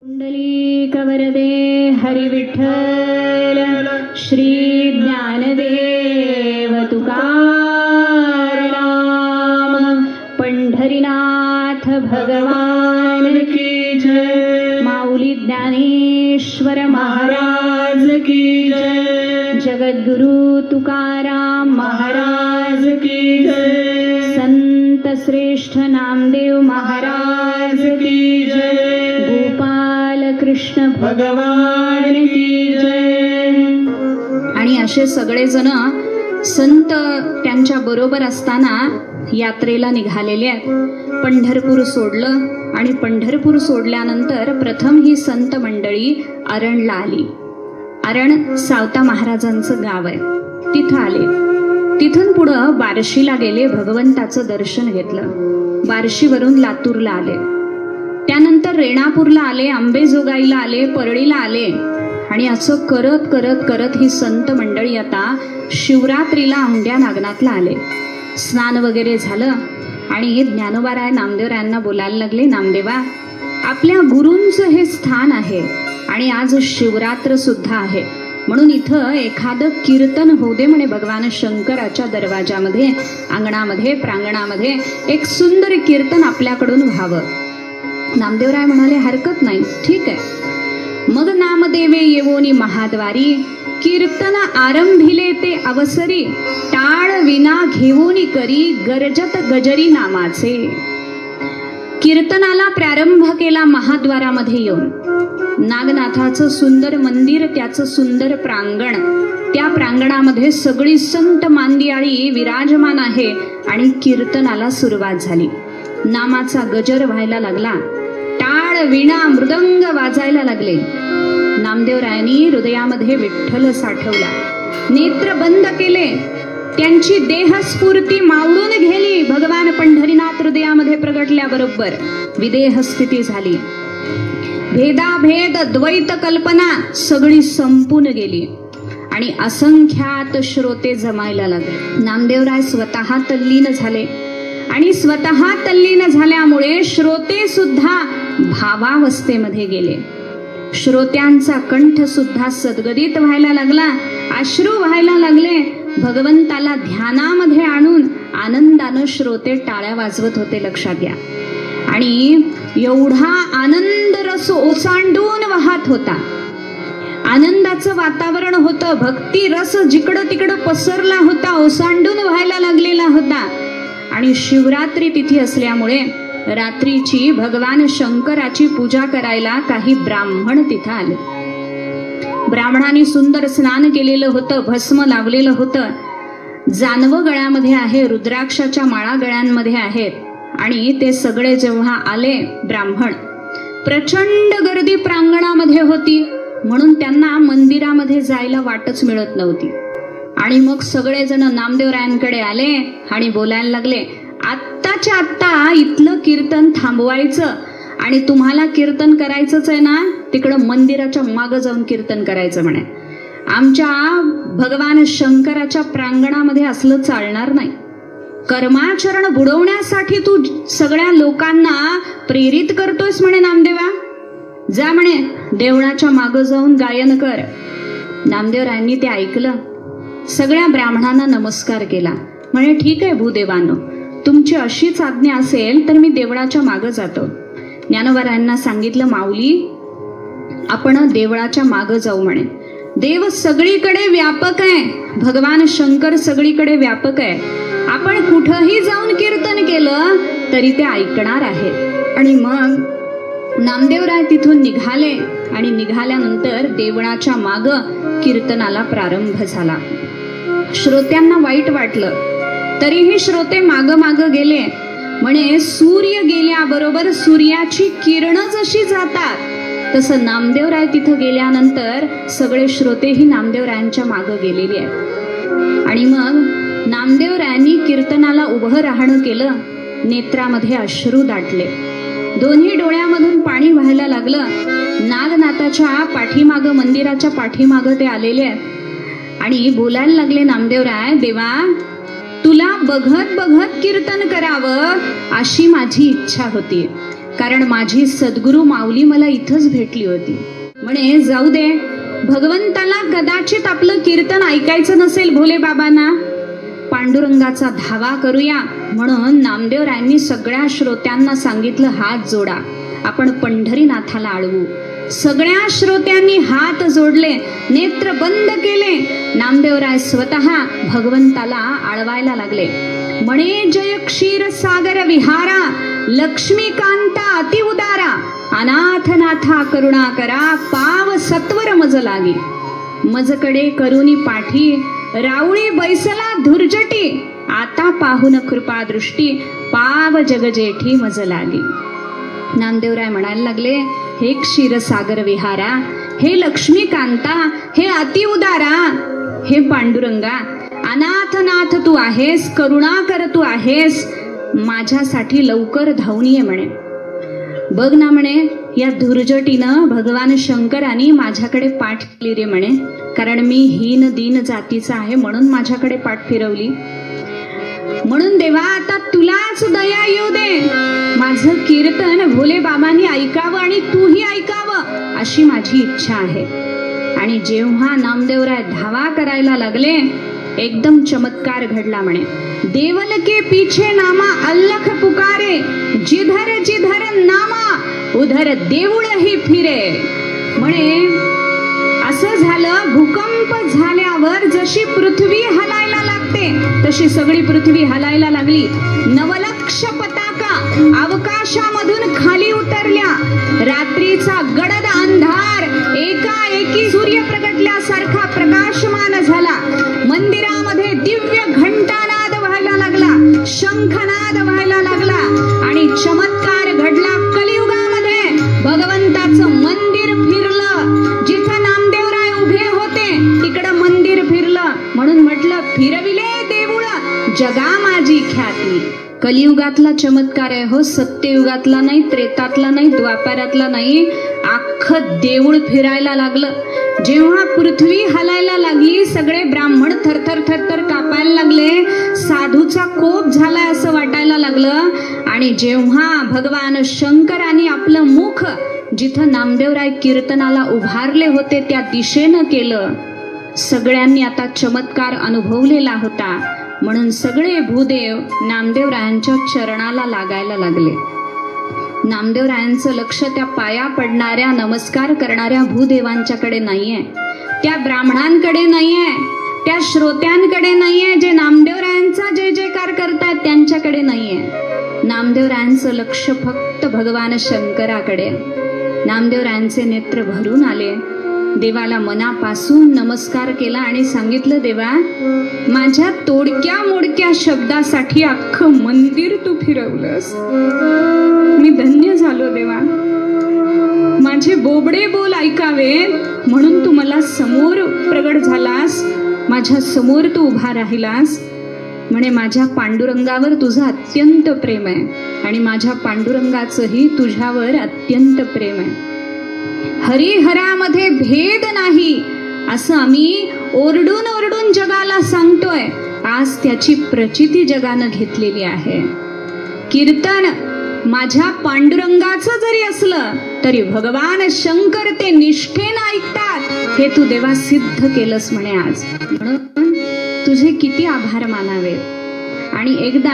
पुंडलीकवरदे हरिविठ्ठल श्री ज्ञानदेव तुकाराम पंढरीनाथ भगवान की जय। माऊली ज्ञानेश्वर महाराज की जय। जगद्गुरु तुकाराम महाराज की जय। संत श्रेष्ठ नामदेव महाराज की जय। कृष्ण भगवान की जय। आणि असे सगळेजण संत त्यांच्या बरोबर असताना यात्रेला निघालेले आहेत। पंढरपूर सोडलं आणि पंढरपूर सोडल्यानंतर प्रथम ही संत मंडळी अरणला आली। अरण सावता महाराजांचं गाव आहे, तिथं आले। तिथून पुढं बार्शीला गेले, भगवंताचं दर्शन घेतलं। बार्शीवरून लातूरला आले, त्यानंतर रेणापूरला आले, अंबेजोगाईला आले, परळीला आले आणि असं करत करत करत ही संत मंडळी आता शिवरात्रीला औंढ्या नागनाथला आले। स्नान वगैरे झालं आणि ज्ञानोबाराय नामदेवरायांना बोलायला लागले, नामदेवा आपल्या गुरूंचं हे स्थान आहे आणि आज शिवरात्र सुद्धा आहे, म्हणून इथं एखादं कीर्तन होऊ दे म्हणे। भगवान शंकराच्या दरवाजामध्ये, अंगणामध्ये, प्रांगणामध्ये एक सुंदर कीर्तन आपल्याकडून व्हावं। नामदेवराय म्हणाले, हरकत नाही, ठीक आहे। मग नामदेवे येवोनी महाद्वारी, कीर्तन आरंभिले ते अवसरी, टाळ विना घेवोनी करी, गरजत गजरी नामाचे। कीर्तनाला प्रारंभ केला महाद्वारामध्ये येऊन। नागनाथाचं सुंदर मंदिर, त्याचं सुंदर प्रांगण, त्या प्रांगणामध्ये सगळी संत मांदियाळी विराजमान आहे आणि कीर्तनाला सुरुवात झाली। नामाचा गजर व्हायला लागला, टाळ विणा मृदंग वाजायला लागले। नामदेवरायांनी हृदयामध्ये विठ्ठल साठवला, नेत्र बंद केले, त्यांची देहस्फूर्ती मावळून गेली। भगवान पंढरीनाथ हृदयामध्ये प्रगटल्याबरोबर विदेह स्थिती झाली। भेदाभेद द्वैत कल्पना सगळी संपून गेली आणि असंख्यात श्रोते जमायला लागले। नामदेवराय स्वतः तल्लीन झाले आणि स्वतः तल्लीन झाल्यामुळे श्रोते सुद्धा भावावस्थेमध्ये गेले। श्रोत्यांचा कंठ सुद्धा सद्गदित व्हायला लागला, अश्रू व्हायला लागले। भगवंताला ध्यानामध्ये आणून आनंदानं श्रोते टाळ्या वाजवत होते, लक्षात घ्या। आणि एवढा आनंद रस ओसांडून वाहत होता, आनंदाचं वातावरण होतं, भक्ती रस जिकडं तिकडं पसरला होता, ओसांडून व्हायला लागलेला होता। आणि शिवरात्री तिथी असल्यामुळे रात्रीची भगवान शंकराची पूजा करायला काही ब्राह्मण तिथं आले। ब्राह्मणांनी सुंदर स्नान केलेलं होतं, भस्म लावलेलं होतं, जानवं गळ्यामध्ये आहे, रुद्राक्षाच्या माळा गळ्यांमध्ये आहेत। आणि ते सगळे जेव्हा आले ब्राह्मण, प्रचंड गर्दी प्रांगणामध्ये होती, म्हणून त्यांना मंदिरामध्ये जायला वाटच मिळत नव्हती। आणि मग सगळेजण नामदेवरायांकडे आले आणि बोलायला लागले, आत्ताच्या आत्ता इथलं कीर्तन थांबवायचं आणि तुम्हाला कीर्तन करायचंच आहे ना, तिकडं मंदिराच्या मागं जाऊन कीर्तन करायचं म्हणे। आमच्या भगवान शंकराच्या प्रांगणामध्ये असलं चालणार नाही। कर्माचरण बुडवण्यासाठी तू सगळ्या लोकांना प्रेरित करतोयस म्हणे नामदेवा, जा म्हणे देवळाच्या मागं जाऊन गायन कर। नामदेवरायांनी ते ऐकलं, सगळ्या ब्राह्मणांना नमस्कार केला, म्हणे ठीक आहे भूदेवानो, तुमची अशीच आज्ञा असेल तर मी देवळाच्या मागं जातो। ज्ञानोबारायांना सांगितलं, माऊली आपण देवळाच्या मागं जाऊ म्हणे। देव सगळीकडे व्यापक आहे, भगवान शंकर सगळीकडे व्यापक आहे, आपण कुठंही जाऊन कीर्तन केलं तरी ते ऐकणार आहे। आणि मग नामदेवराय तिथून निघाले आणि निघाल्यानंतर देवळाच्या मागं कीर्तनाला प्रारंभ झाला। श्रोत्यांना वाईट वाटलं, तरीही श्रोते माग माग गेले। म्हणे सूर्य गेल्याबरोबर सूर्याची किरण जशी जातात तसं नामदेवराय तिथं गेल्यानंतर सगळे श्रोतेही नामदेवरायांच्या मागं गेलेले आहेत। आणि मग नामदेवरायांनी कीर्तनाला उभं राहणं केलं, नेत्रामध्ये अश्रू दाटले, दोन्ही डोळ्यामधून पाणी व्हायला लागलं। नागनाथाच्या पाठीमागं, मंदिराच्या पाठीमागं ते आलेले आहेत आणि बोलायला लागले, नामदेवराय देवा तुला बघत बघत कीर्तन करावं अशी माझी इच्छा होती, कारण माझी सद्गुरू माऊली मला इथंच भेटली होती. म्हणे जाऊ दे, भगवंताला कदाचित आपलं कीर्तन ऐकायचं नसेल भोले बाबांना, पांडुरंगाचा धावा करूया. म्हणून नामदेवरायांनी सगळ्या श्रोत्यांना सांगितलं, हात जोडा, आपण पंढरीनाथाला आळवू. सगळ्या श्रोत्यांनी हात जोडले, नेत्र बंद केले. नामदेवराय स्वतः भगवंताला आळवायला लागले. म्हणे जय क्षीर सागर विहारा, लक्ष्मीकांता अति उदारा, अनाथनाथा करुणा करा, पाव सत्वर मज लागी. मजकडे करुणी पाठी, राऊळी बैसला धुर्जटी, आता पाहून कृपा दृष्टी, पाव जगजेठी मज लागी. नामदेवराय म्हणायला लागले, हे क्षीरसागर विहारा, हे लक्ष्मीकांता, हे अति उदारा, हे पांडुरंगा, अनाथनाथ तू आहेस, करुणाकर तू आहेस, माझ्यासाठी लवकर धावून ये. म्हणे बघ ना, म्हणे या धुर्जटीनं भगवान शंकरांनी माझ्याकडे पाठ केली रे. म्हणे कारण मी हीन दीन जातीचा आहे म्हणून माझ्याकडे पाठ फिरवली. म्हणून देवा आता तुलाच दया येऊ दे, माझं कीर्तन भोले बाबांनी ऐकावं आणि तूही ऐकावं अशी माझी इच्छा आहे. आणि जेव्हा नामदेवराय धावा करायला लागले, एकदम चमत्कार घडला. म्हणे देवल के पीछे नामा अल्लख पुकारे, जिधर जिधर नामा उधर देऊळ ही फिरे. म्हणे असं झालं, भूकंप झाल्यावर जशी पृथ्वी हलायला लागते तशी सगळी पृथ्वी हलायला लागली. नवलक्ष पताका अवकाशामधून खाली उतरल्या. रात्रीचा गडद अंधार एकाएकी सूर्य प्रगटल्यासारखा प्रकाशमान झाला. मंदिरामध्ये दिव्य घंटानाद व्हायला लागला, शंखनाद व्हायला लागला आणि चमत्कार घडला. कलियुगामध्ये भगवंताचं मंदिर फिरलं. जिथं नामदेवराय उभे होते तिकडं मंदिर फिरलं. म्हणून म्हटलं, फिरविले देऊळ जगा माझी ख्याती. कलियुगातला चमत्कार आहे हो, सत्ययुगातला नाही, त्रेतातला नाही, द्वापारातला नाही. अख्खं देऊळ फिरायला लागलं. जेव्हा पृथ्वी हलायला लागली, सगळे ब्राह्मण थरथर थरथर कापायला लागले. साधूचा कोप झालाय असं वाटायला लागलं. आणि जेव्हा भगवान शंकरांनी आपलं मुख जिथं नामदेवराय कीर्तनाला उभारले होते त्या दिशेनं केलं, सगळ्यांनी आता चमत्कार अनुभवलेला होता. म्हणून सगळे भूदेव नामदेवरायांच्या चरणाला लागायला लागले. नामदेवरायांचं लक्ष त्या पाया पडणाऱ्या नमस्कार करणाऱ्या भूदेवांच्याकडे नाहीये, त्या ब्राह्मणांकडे नाहीये, त्या श्रोत्यांकडे नाहीये, जे नामदेवरायांचा जय जयकार करतात त्यांच्याकडे नाहीये. नामदेवरायांचं लक्ष फक्त भगवान शंकराकडे. नामदेवरायांचे नेत्र भरून आले. देवाला मनापासून नमस्कार केला आणि सांगितलं, देवा माझ्या तोडक्या मोडक्या शब्दासाठी अख्खं मंदिर तू फिरवलंस, मी धन्य झालो देवा. माझे बोबडे बोल ऐकावेत म्हणून तू मला समोर प्रगट झालास, माझ्या समोर तू उभा राहिलास. म्हणे माझ्या पांडुरंगावर तुझं अत्यंत प्रेम आहे आणि माझ्या पांडुरंगाचंही तुझ्यावर अत्यंत प्रेम आहे. हरिहरामध्ये भेद नाही असं आम्ही ओरडून ओरडून जगाला सांगतोय. आज त्याची प्रचिती जगानं घेतलेली आहे. कीर्तन माझ्या पांडुरंगाचं जरी असलं तरी भगवान शंकर ते निष्ठेनं ऐकतात, हे तू देवा सिद्ध केलंस म्हणे आज. म्हणून तुझे किती आभार मानावे. आणि एकदा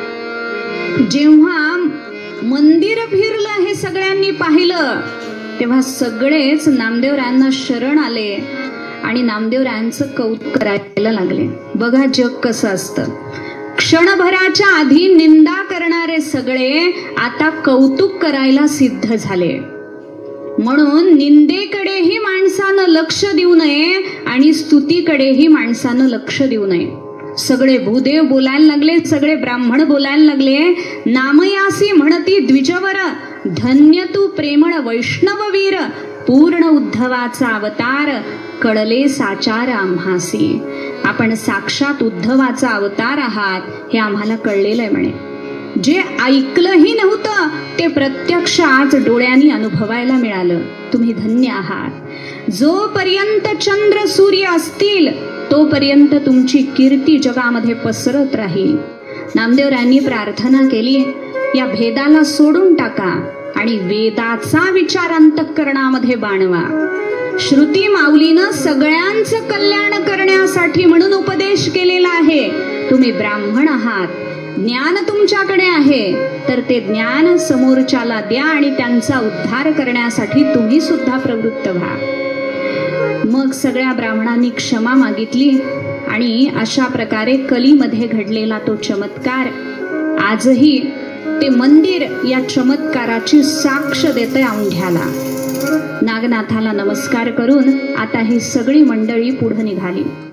जेव्हा मंदिर फिरलं हे सगळ्यांनी पाहिलं तेव्हा सगळेच नामदेवरायांना शरण आले आणि नामदेवरायांचं कौतुक करायला लागले. बघा जग कसं असतं, क्षणभराच्या आधी निंदा करणारे सगळे आता कौतुक करायला सिद्ध झाले. म्हणून निंदेकडेही माणसानं लक्ष देऊ नये आणि स्तुतीकडेही माणसानं लक्ष देऊ नये. सगळे भूदेव बोलायला लागले, सगळे ब्राह्मण बोलायला लागले. नामयासी म्हणती द्विजवर, धन्य तू प्रेमळ वैष्णववीर, पूर्ण उद्धवाचा अवतार, कळले साचार आम्हासी. आपण साक्षात उद्धवाचा अवतार आहात हे आम्हाला कळलेलं आहे म्हणे. जे ऐकलंही नव्हतं ते प्रत्यक्ष आज डोळ्यांनी अनुभवायला मिळालं. तुम्ही धन्य आहात. जोपर्यंत चंद्र सूर्य असतील तोपर्यंत तुमची कीर्ती जगामध्ये पसरत राहील. नामदेवरायांनी प्रार्थना केली, या भेदाला सोडून टाका आणि वेदाचा विचार अंतःकरणामध्ये बाणवा. श्रुती माऊलीनं सगळ्यांचं कल्याण करण्यासाठी म्हणून उपदेश केलेला आहे. तुम्ही ब्राह्मण आहात, ज्ञान तुमच्याकडे आहे, तर ते ज्ञान समोरच्याला द्या आणि त्यांचा उद्धार करण्यासाठी तुम्ही सुद्धा प्रवृत्त व्हा. मग सगळ्या ब्राह्मणांनी क्षमा मागितली आणि अशा प्रकारे कलीमध्ये घडलेला तो चमत्कार आजही ते मंदिर या चमत्काराची साक्ष देते औंढ्याला. नागनाथाला नमस्कार करून आता ही सगळी मंडळी पुढे निघाली.